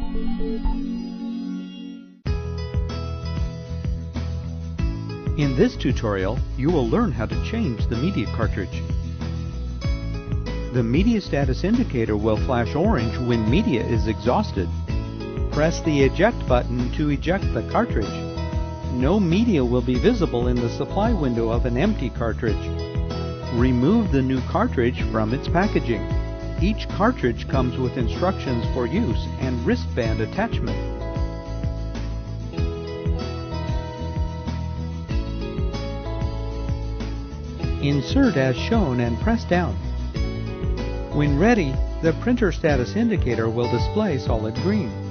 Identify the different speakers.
Speaker 1: In this tutorial, you will learn how to change the media cartridge. The media status indicator will flash orange when media is exhausted. Press the eject button to eject the cartridge. No media will be visible in the supply window of an empty cartridge. Remove the new cartridge from its packaging. Each cartridge comes with instructions for use and wristband attachment. Insert as shown and press down. When ready, the printer status indicator will display solid green.